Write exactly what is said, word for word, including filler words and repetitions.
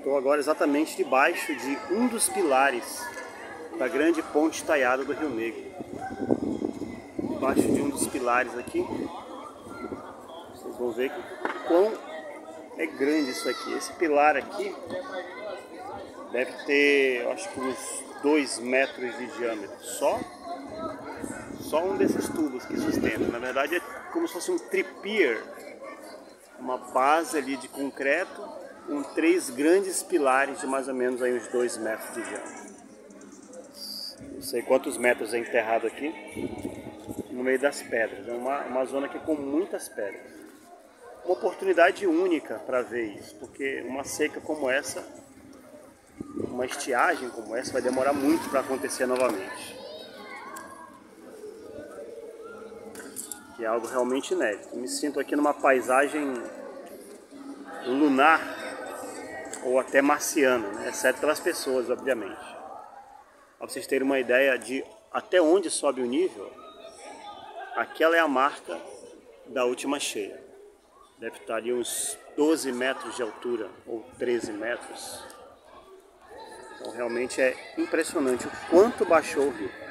Estou agora exatamente debaixo de um dos pilares da grande ponte estaiada do Rio Negro. Debaixo de um dos pilares aqui, vocês vão ver quão é grande isso aqui. Esse pilar aqui deve ter, eu acho que uns dois metros de diâmetro. Só, só um desses tubos que sustenta. Na verdade é como se fosse um tripier, uma base ali de concreto com três grandes pilares de mais ou menos aí uns dois metros de diâmetro. Não sei quantos metros é enterrado aqui, no meio das pedras. É uma, uma zona aqui com muitas pedras. Uma oportunidade única para ver isso, porque uma seca como essa, uma estiagem como essa, vai demorar muito para acontecer novamente. Que é algo realmente inédito. Eu me sinto aqui numa paisagem lunar ou até marciana, né? Exceto pelas pessoas, obviamente. Para vocês terem uma ideia de até onde sobe o nível, aquela é a marca da última cheia. Deve estar ali uns doze metros de altura, ou treze metros. Então realmente é impressionante o quanto baixou o rio.